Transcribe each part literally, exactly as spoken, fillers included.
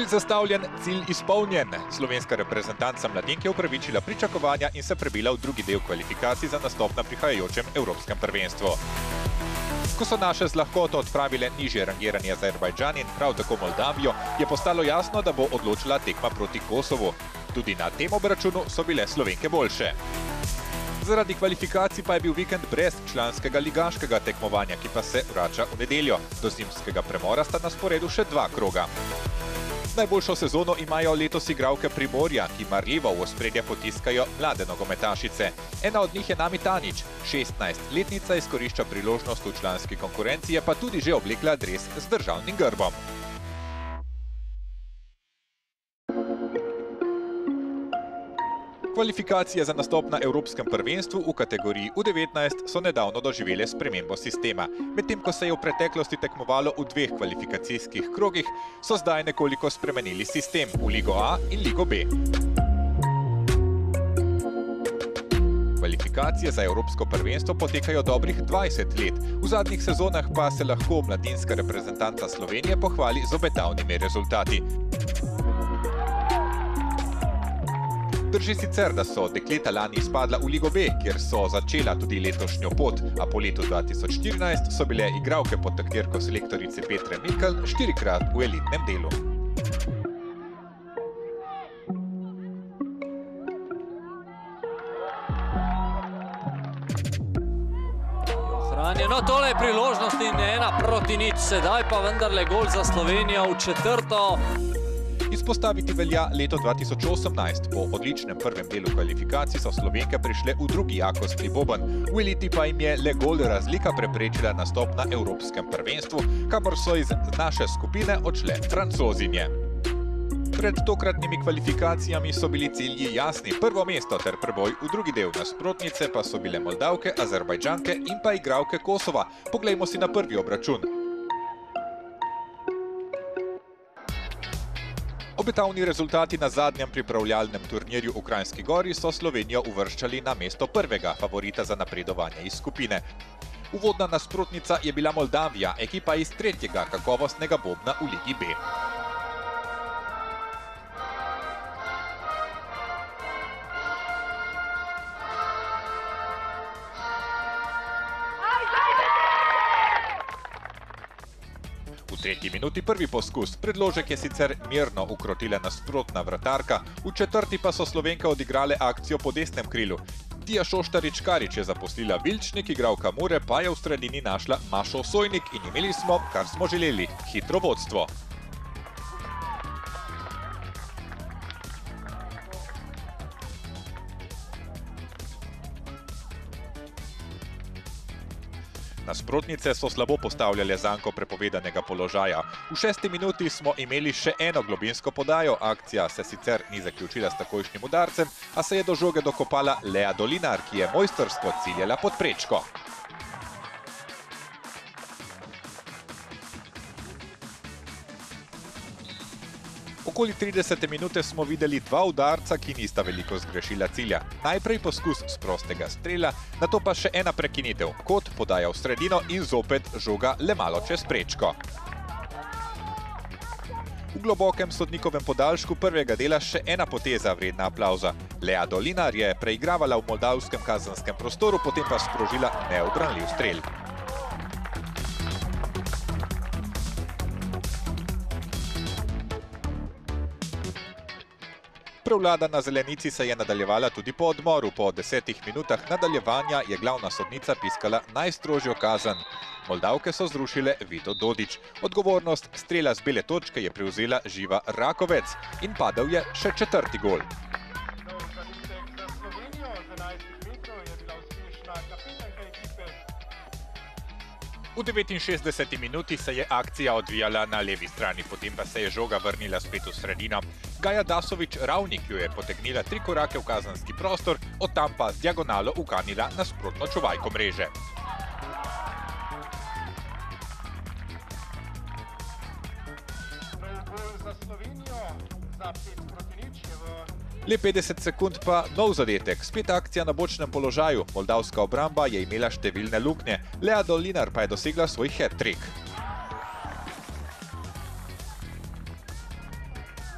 zastavljen, cilj izpolnjen. Slovenska reprezentanca mladink je upravičila pričakovanja in se prebila v drugi del kvalifikacij za nastop na prihajajočem evropskem prvenstvu. Ko so naše z lahkoto odpravile nižje rangiranje Azerbajdžan in prav tako Moldavijo, je postalo jasno, da bo odločila tekma proti Kosovu. Tudi na tem obračunu so bile Slovenke boljše. Zaradi kvalifikacij pa je bil vikend brez članskega ligaškega tekmovanja, ki pa se vrača v nedeljo. Do zimskega premora sta na sporedu še dva kroga. Najboljšo sezono imajo letos igralke Primorja, ki marljivo v ospredje potiskajo mlade nogometašice. Ena od njih je Nami Tanić. šestnajstletnica izkorišča priložnost v članski konkurenci, je pa tudi že oblekla dres z državnim grbom. Kvalifikacije za nastop na evropskem prvenstvu v kategoriji U devetnajst so nedavno doživele spremembo sistema. Medtem ko se je v preteklosti tekmovalo v dveh kvalifikacijskih krogih, so zdaj nekoliko spremenili sistem v Ligo A in Ligo B. Kvalifikacije za evropsko prvenstvo potekajo dobrih dvajset let. V zadnjih sezonah pa se lahko mladinska reprezentanca Slovenije pohvali z obetavnimi rezultati. Drži sicer, da so dekleta lani izpadla v Ligo B, kjer so začela tudi letošnjo pot, a po letu dva tisoč štirinajst so bile igralke pod taktirko selektorice Petre Mikl štirikrat v elitnem delu. No, tole je priložnost in ena proti nič, sedaj pa vendarle gol za Slovenijo v četrto. Izpostaviti velja leto dva tisoč osemnajst. Po odličnem prvem delu kvalifikacij so Slovenke prišle v drugi jakostni boben. V eliti pa jim je le gol razlika preprečila nastop na evropskem prvenstvu, kamor so iz naše skupine odšle Francozinje. Pred tokratnimi kvalifikacijami so bili cilji jasni. Prvo mesto ter preboj v drugi del, nasprotnice pa so bile Moldavke, Azerbajdžanke in pa igralke Kosova. Poglejmo si na prvi obračun. Obetavni rezultati na zadnjem pripravljalnem turnirju v Kranjski Gori so Slovenijo uvrščali na mesto prvega favorita za napredovanje iz skupine. Uvodna nasprotnica je bila Moldavija, ekipa iz tretjega kakovostnega bobna v Ligi B. V tretji minuti prvi poskus. Predložek je sicer mirno ukrotila nasprotna vratarka, v četrti pa so Slovenke odigrale akcijo po desnem krilu. Tija Šoštarič-Karič je zaposlila Vilčnik, igralka Mure pa je v sredini našla Mašo Sojnik in imeli smo, kar smo želeli, hitro vodstvo. Nasprotnice so slabo postavljale zanko prepovedanega položaja. V šesti minuti smo imeli še eno globinsko podajo. Akcija se sicer ni zaključila s takojšnjim udarcem, a se je do žoge dokopala Lea Dolinar, ki je mojstrsko ciljala pod prečko. Okoli tridesete minute smo videli dva udarca, ki nista veliko zgrešila cilja. Najprej poskus z prostega strela, nato pa še ena prekinitev. Kot podaja v sredino in zopet žoga le malo čez prečko. V globokem sodnikovem podaljšku prvega dela še ena poteza vredna aplavza. Lea Dolinar je preigravala v moldavskem kazenskem prostoru, potem pa sprožila neubranljiv strel. Prevlada na zelenici se je nadaljevala tudi po odmoru. Po desetih minutah nadaljevanja je glavna sodnica piskala najstrožjo kazen. Moldavke so zrušile Vito Dodić. Odgovornost strela z bele točke je prevzela Živa Rakovec in padel je še četrti gol. V devetinšestdeseti minuti se je akcija odvijala na levi strani, potem pa se je žoga vrnila spet v sredino. Gaja Dasović-Ravnik jo je potegnila tri korake v kazenski prostor, od tam pa z diagonalo ukanila nasprotno čuvajko mreže. Le petdeset sekund pa nov zadetek, spet akcija na bočnem položaju. Moldavska obramba je imela številne luknje, Lea Dolinar pa je dosegla svoj hat-trick.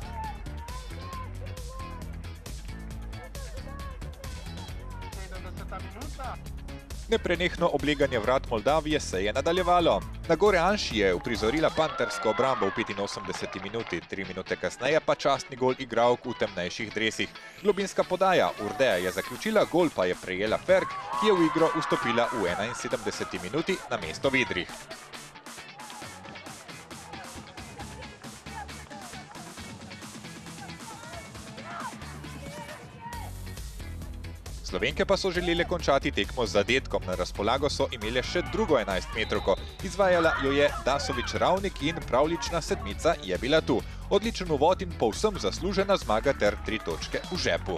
Neprenehno obleganje vrat Moldavije se je nadaljevalo. Na Gore Anši je uprizorila pantersko obrambo v petinosemdeseti minuti, tri minute kasneje pa častni gol igralk v temnejših dresih. Globinska podaja Urdeja je zaključila, gol pa je prejela Ferk, ki je v igro vstopila v enainsedemdeseti minuti na mesto Vidrih. Slovenke pa so želele končati tekmo z zadetkom. Na razpolago so imele še drugo enajstmetrovko. Izvajala jo je Dasovič Ravnik in pravlična sedmica je bila tu. Odličen uvod in povsem zaslužena zmaga ter tri točke v žepu.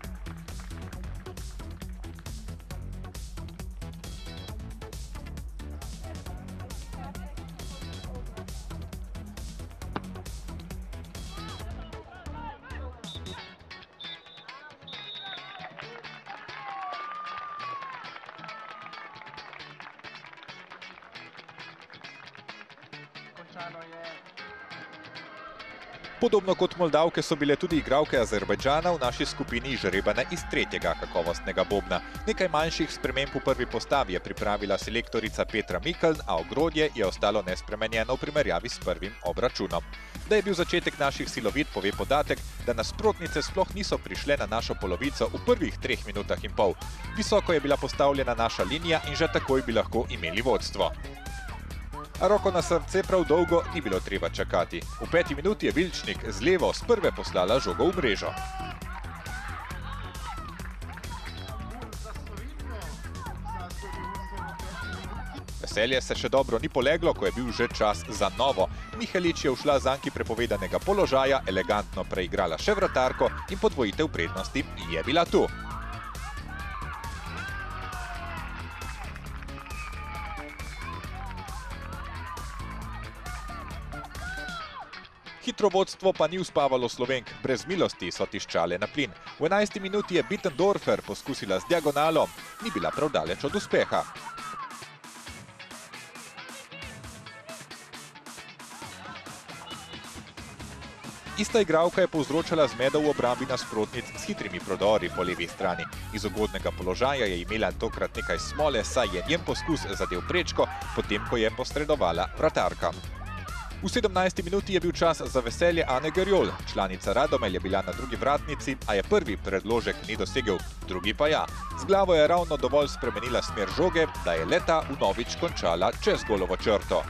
Podobno kot Moldavke so bile tudi igralke Azerbajdžana v naši skupini žrebane iz tretjega kakovostnega bobna. Nekaj manjših sprememb v prvi postavi je pripravila selektorica Petra Mikeln, a ogrodje je ostalo nespremenjeno v primerjavi s prvim obračunom. Da je bil začetek naših silovit, pove podatek, da nasprotnice sploh niso prišle na našo polovico v prvih treh minutah in pol. Visoko je bila postavljena naša linija in že takoj bi lahko imeli vodstvo. A roko na srce prav dolgo ni bilo treba čakati. V peti minuti je Vilčnik z levo s prve poslala žogo v mrežo. Veselje se še dobro ni poleglo, ko je bil že čas za novo. Mihelič je ušla z Anki prepovedanega položaja, elegantno preigrala še vratarko in podvojitev prednosti je bila tu. Hitro vodstvo pa ni uspavalo Slovenk, brez milosti so tiščale na plin. V enajsti minuti je Bittendorfer poskusila z diagonalo, ni bila prav daleč od uspeha. Ista igralka je povzročala zmedo v obrambi nasprotnic s hitrimi prodori po levi strani. Iz ugodnega položaja je imela tokrat nekaj smole, saj je njen poskus zadel prečko, potem ko je posredovala vratarka. V sedemnajsti minuti je bil čas za veselje Ane Gerjol. Članica Radomelj je bila na drugi vratnici, a je prvi predložek ni dosegel, drugi pa ja. Z glavo je ravno dovolj spremenila smer žoge, da je leta vnovič končala čez golovo črto.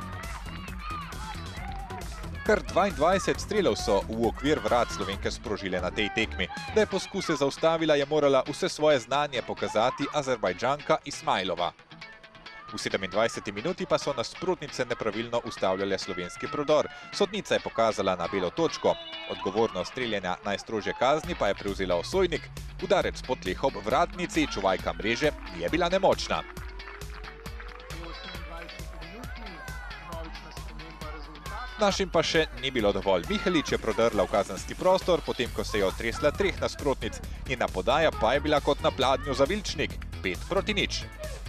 Kar dvaindvajset strelov so v okvir vrat Slovenke sprožile na tej tekmi. Da je poskuse zaustavila, je morala vse svoje znanje pokazati Azerbajdžanka Ismailova. V sedemindvajseti minuti pa so nasprotnice nepravilno ustavljale slovenski prodor. Sodnica je pokazala na belo točko. Odgovornost streljanja najstrožje kazni pa je prevzela Osojnik. Udarec po tleh ob vratnici, čuvajka mreže, je bila nemočna. Našim pa še ni bilo dovolj. Mihelič je prodrla v kazenski prostor, potem ko se je otresla treh nasprotnic. Njena podaja pa je bila kot na pladnju za Vilčnik. Pet proti nič.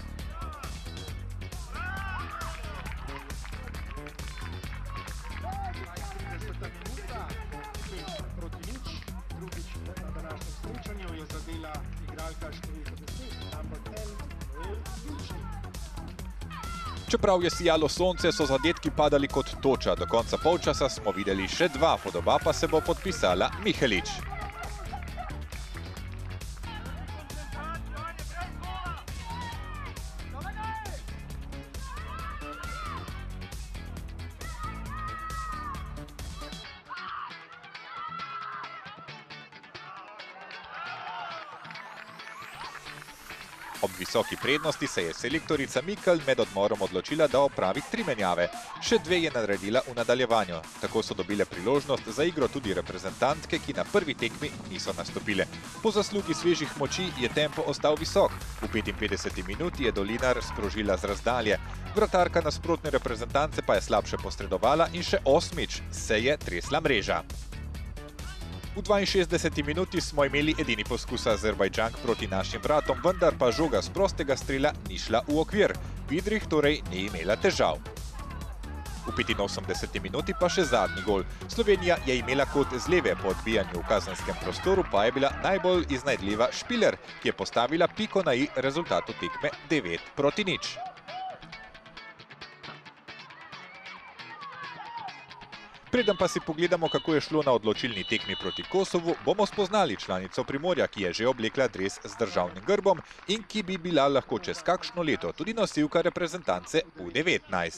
Čeprav je sijalo sonce, so zadetki padali kot toča. Do konca polčasa smo videli še dva, podoba pa se bo podpisala Mihelič. Ob visoki prednosti se je selektorica Mikeln med odmorom odločila, da opravi tri menjave. Še dve je naredila v nadaljevanju. Tako so dobile priložnost za igro tudi reprezentantke, ki na prvi tekmi niso nastopile. Po zaslugi svežih moči je tempo ostal visok. V petinpetdeseti minuti je Dolinar sprožila z razdalje. Vratarka nasprotne reprezentance pa je slabše posredovala in še osmič se je tresla mreža. V dvainšestdeseti minuti smo imeli edini poskus Azerbajdžank proti našim vratom, vendar pa žoga z prostega strela ni šla v okvir. Vidrih torej ni imela težav. V petinosemdeseti minuti pa še zadnji gol. Slovenija je imela kot z leve po odbijanju v kazenskem prostoru, pa je bila najbolj iznajdljiva Špiler, ki je postavila piko na i rezultatu tekme devet proti nič. Preden pa si pogledamo, kako je šlo na odločilni tekmi proti Kosovu, bomo spoznali članico Primorja, ki je že oblekla dres z državnim grbom in ki bi bila lahko čez kakšno leto tudi nosilka reprezentance U devetnajst.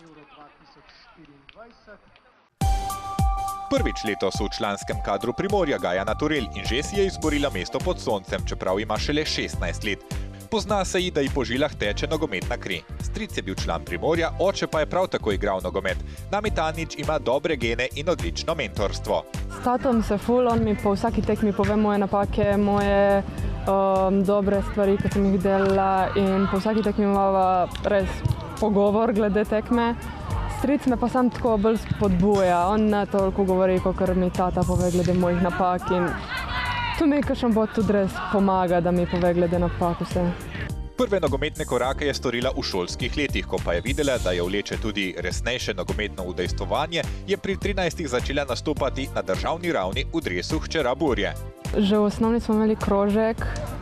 Prvič letos v članskem kadru Primorja Gajana Turel in že si je izborila mesto pod soncem, čeprav ima šele šestnajst let. Pozna se ji, da ji po žilah teče nogometna kri. Stric je bil član Primorja, oče pa je prav tako igral nogomet. Nami Tanič ima dobre gene in odlično mentorstvo. S tatom se ful, on mi po vsaki tekmi pove moje napake, moje um, dobre stvari, ki sem jih delala, in po vsaki tekmi imava res pogovor glede tekme. Stric me pa sam tako bolj spodbuja, on ne toliko govori, kakor mi tata pove glede mojih napak, in tu mi kakšen bo tudi res pomaga, da mi pove glede napak vse. Prve nogometne korake je storila v šolskih letih, ko pa je videla, da je vleče tudi resnejše nogometno udejstvovanje, je pri trinajstih začela nastopati na državni ravni v dresu hčera Burje. Že v osnovni smo imeli krožek,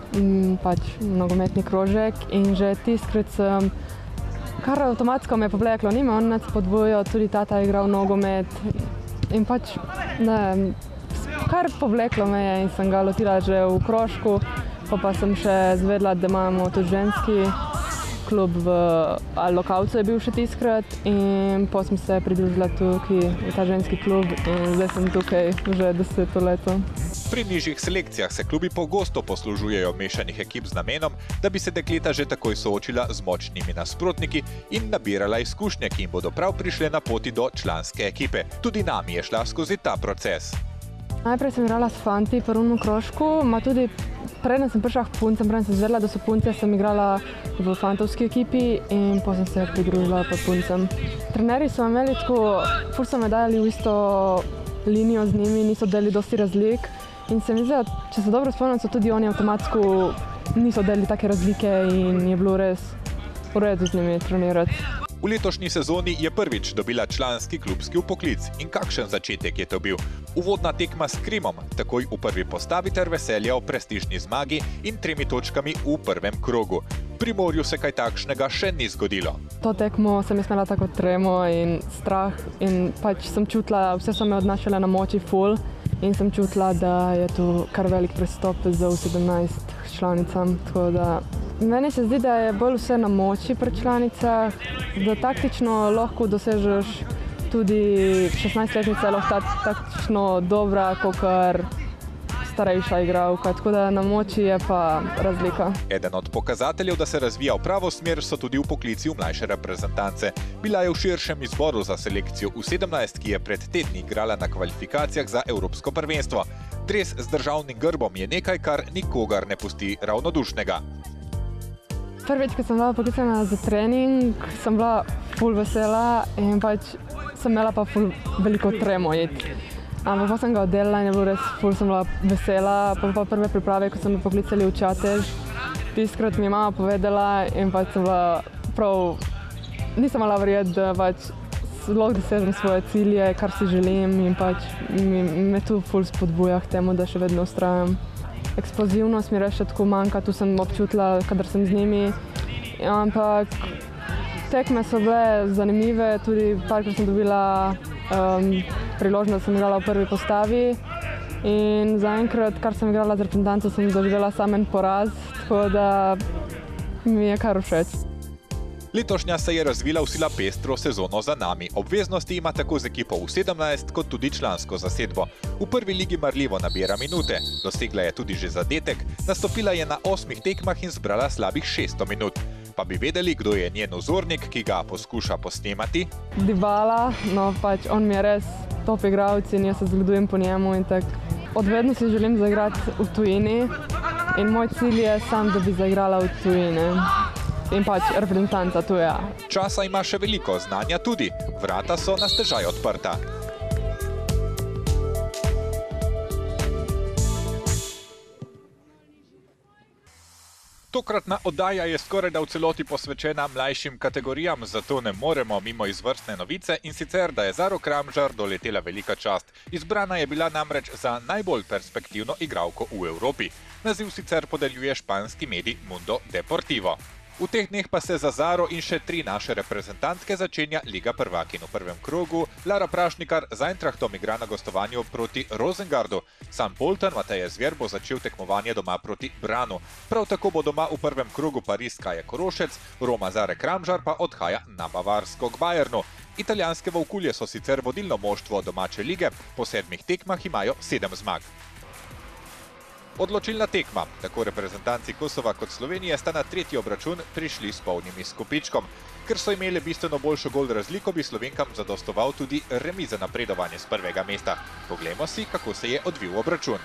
pač nogometni krožek, in že tistkrat sem kar avtomatsko me je povleklo, nime on nas spodbujo, tudi tata je igral nogomet in pač ne, kar povleklo me je in sem ga lotila že v krožku, pa pa sem še zvedla, da imamo tudi ženski klub v Lokavcu je bil še tiskrat, in pa sem se pridružila tukaj v ta ženski klub in zdaj sem tukaj že deseto leto. Pri nižjih selekcijah se klubi pogosto poslužujejo mešanih ekip z namenom, da bi se dekleta že takoj soočila z močnimi nasprotniki in nabirala izkušnje, ki jim bodo prav prišle na poti do članske ekipe. Tudi nami je šla skozi ta proces. Najprej sem igrala s fanti v prvem krožku, ma tudi preden sem prišla k puncem, preden sem zvedela, da so punce, sem igrala v fantovski ekipi in potem sem se pridružila pa puncem. Trenerji so imeli tako, ful so me dajali v isto linijo z njimi, niso delali dosti razlik. In se mi zdi, če se dobro spomnim, so tudi oni avtomatsko niso delali take razlike in je bilo res v redu z njimi trenirati. V letošnji sezoni je prvič dobila članski klubski vpoklic. In kakšen začetek je to bil? Uvodna tekma s Krimom, takoj v prvi postavi ter veselje o prestižni zmagi in tremi točkami v prvem krogu. Primorju se kaj takšnega še ni zgodilo. To tekmo sem imela tako tremo in strah in pač sem čutila, vse so me odnašale na moči ful. In sem čutila, da je tu kar velik prestop za U sedemnajst članicam. Tako da meni se zdi, da je bolj vse na moči pri članicah, da taktično lahko dosežeš tudi šestnajstletnica je lahko taktično dobra, kakor starejša igralka, tako da na moči je pa razlika. Eden od pokazateljev, da se razvija v pravo smer, so tudi vpoklici v mlajše reprezentance. Bila je v širšem izboru za selekcijo U sedemnajst, ki je pred tedni igrala na kvalifikacijah za Evropsko prvenstvo. Dres z državnim grbom je nekaj, kar nikogar ne pusti ravnodušnega. Prvič, ko sem bila poklicana za trening, sem bila ful vesela in pač sem imela pa ful veliko tremo iti. Ampak pa sem ga oddelala in je bilo res ful, sem bila vesela. Pa pa prve priprave, ko so me poklicali v Čatež, tiskrat mi je mama povedala in pač sem bila prav, nisem imela verjeti, da pač lahko dosežem svoje cilje, kar si želim, in pač me tu ful spodbuja k temu, da še vedno vztrajam. Eksplozivnost mi res še tako manjka, tu sem občutila, kadar sem z njimi, ampak tekme so bile zanimive, tudi parkrat sem dobila um, priložnost, da sem igrala v prvi postavi in zaenkrat, kar sem igrala z reprezentanco, sem doživela samo en poraz, tako da mi je kar všeč. Letošnja se je razvila v sila pestro sezono za nami. Obveznosti ima tako z ekipo U sedemnajst kot tudi člansko zasedbo. V prvi ligi marljivo nabira minute, dosegla je tudi že zadetek, nastopila je na osmih tekmah in zbrala slabih šeststo minut. Pa bi vedeli, kdo je njen vzornik, ki ga poskuša posnemati? Dybala, no pač on mi je res top igralec in jaz se zgledujem po njemu in tak. Odvedno si želim zaigrati v tujini in moj cilj je sam, da bi zaigrala v tujini. In pač reprezentanca tuja. Časa ima še veliko, znanja tudi. Vrata so na stežaj odprta. Tokratna oddaja je skorajda v celoti posvečena mlajšim kategorijam, zato ne moremo mimo izvrstne novice, in sicer, da je Zaro Kramžar doletela velika čast. Izbrana je bila namreč za najbolj perspektivno igralko v Evropi. Naziv sicer podeljuje španski medij Mundo Deportivo. V teh dneh pa se za Zaro in še tri naše reprezentantke začenja Liga prvakinj. V prvem krogu Lara Prašnikar z Eintrachtom igra na gostovanju proti Rosengardu. Sam Polten Mateja Zver bo začel tekmovanje doma proti Branu. Prav tako bo doma v prvem krogu Pariz Kaja Korošec, Roma Zare Kramžar pa odhaja na Bavarsko k Bayernu. Italijanske volkulje so sicer vodilno moštvo domače lige, po sedmih tekmah imajo sedem zmag. Odločilna tekma. Tako reprezentanci Kosova kot Slovenije sta na tretji obračun prišli s polnim izkupičkom. Ker so imeli bistveno boljšo gol razliko, bi Slovenkam zadostoval tudi remi za napredovanje z prvega mesta. Poglejmo si, kako se je odvil obračun.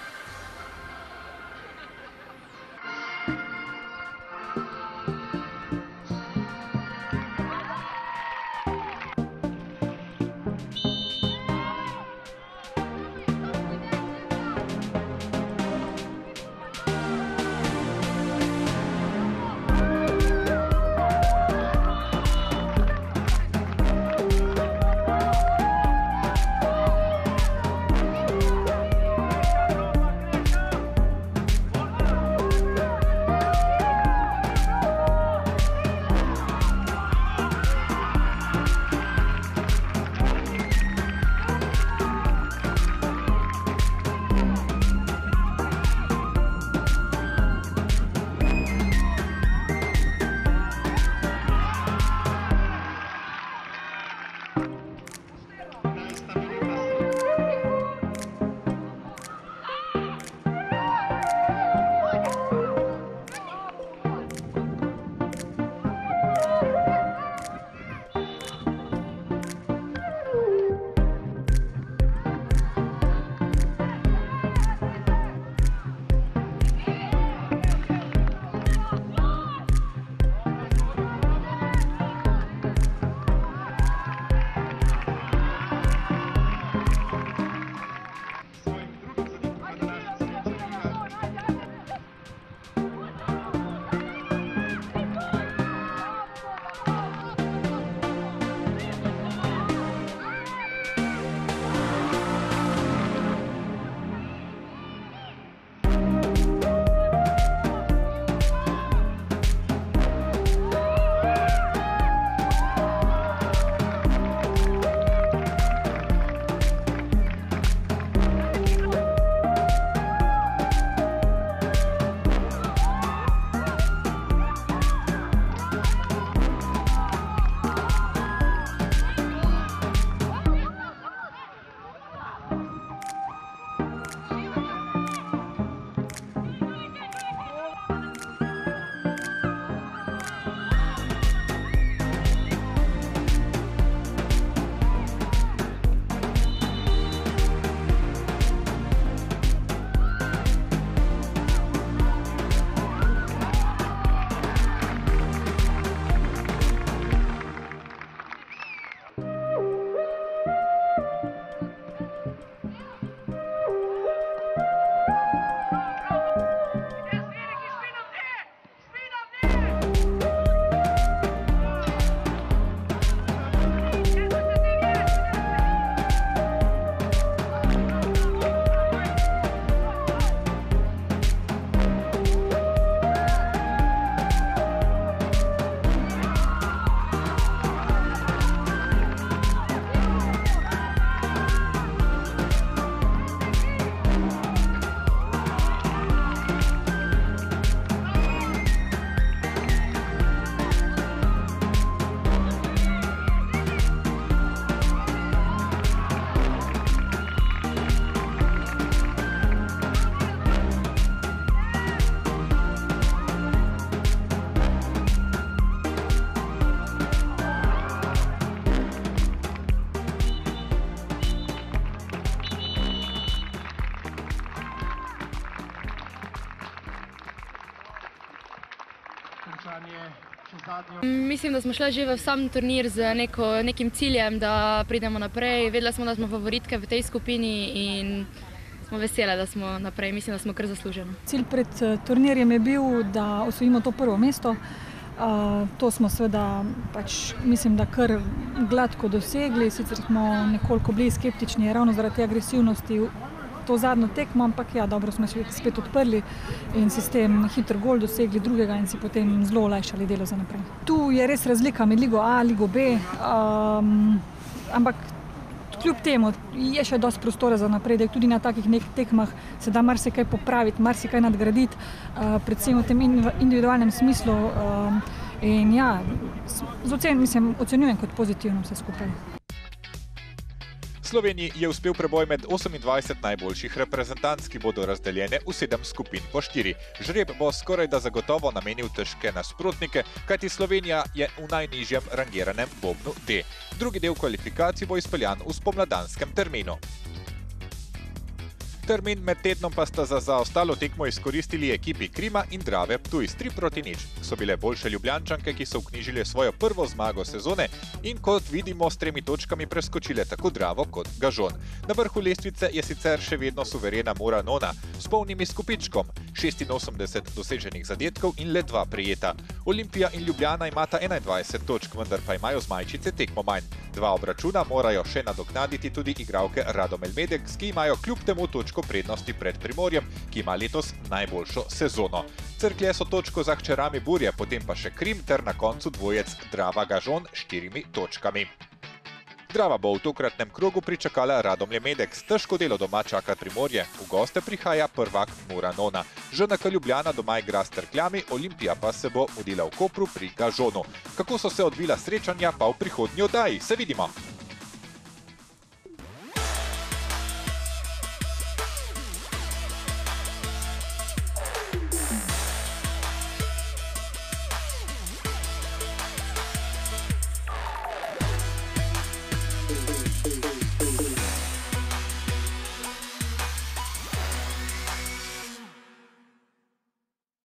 Mislim, da smo šli že v sam turnir z neko, nekim ciljem, da pridemo naprej. Vedela smo, da smo favoritke v tej skupini in smo vesele, da smo naprej. Mislim, da smo kar zasluženi. Cilj pred turnirjem je bil, da osvojimo to prvo mesto. Uh, to smo seveda, pač, mislim, da kar gladko dosegli, sicer smo nekoliko bili skeptični ravno zaradi te agresivnosti to zadnjo tekmo, ampak ja, dobro smo se spet odprli in sistem hitro gol dosegli drugega in si potem zelo olajšali delo za naprej. Tu je res razlika med Ligo A, Ligo B, um, ampak kljub temu je še dosti prostora za napredek, tudi na takih nekih tekmah se da marsikaj popraviti, marsikaj nadgraditi, uh, predvsem v tem individualnem smislu uh, in ja, z ocen, mislim, ocenjujem kot pozitivno vse skupaj. Sloveniji je uspel preboj med osemindvajset najboljših reprezentanc, ki bodo razdeljene v sedem skupin po štiri. Žreb bo skoraj da zagotovo namenil težke nasprotnike, kajti Slovenija je v najnižjem rangiranem bobnu D. Drugi del kvalifikacij bo izpeljan v spomladanskem terminu. Termin med tednom pa sta za zaostalo tekmo izkoristili ekipi Krima in Drave Ptuj s tri proti nič. So bile boljše Ljubljančanke, ki so vknjižile svojo prvo zmago sezone in kot vidimo s tremi točkami preskočile tako Dravo kot Gažon. Na vrhu lestvice je sicer še vedno suverena Mura Nona s polnim izkupičkom, šestinosemdeset doseženih zadetkov in le dva prejeta. Olimpija in Ljubljana imata enaindvajset točk, vendar pa imajo zmajčice tekmo manj. Dva obračuna morajo še nadoknaditi tudi igralke Radomel Medeks, ki imajo kljub temu točko prednosti pred Primorjem, ki ima letos najboljšo sezono. Cerklje so točko za hčerami Burje, potem pa še Krim ter na koncu dvojec Drava Gažon s štirimi točkami. Drava bo v tokratnem krogu pričakala Radomlje Medeks. Težko delo doma čaka Primorje, v goste prihaja prvak Mura Nona. Ž N K Ljubljana doma igra s Cerkljami, Olimpija pa se bo mudila v Kopru pri Gažonu. Kako so se odvila srečanja pa v prihodnji oddaji? Se vidimo!